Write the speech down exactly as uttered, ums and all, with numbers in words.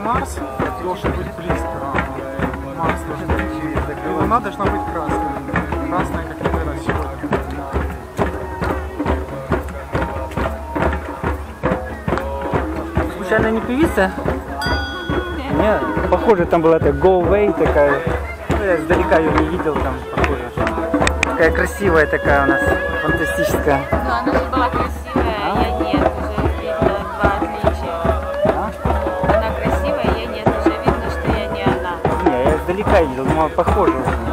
Марс должен быть близко. Марс должен быть. И Луна должна быть красной. Красная, как никогда сегодня. Случайно не певица? Нет, похоже, там была такая Go Away такая. Ну, я издалека ее не видел, там похоже. Такая красивая такая у нас, фантастическая. Ну, она же была красивая, а я нет, уже видно два отличия. А? Она красивая, я нет, уже видно, что я не она. Не, я издалека видел, думал, похоже.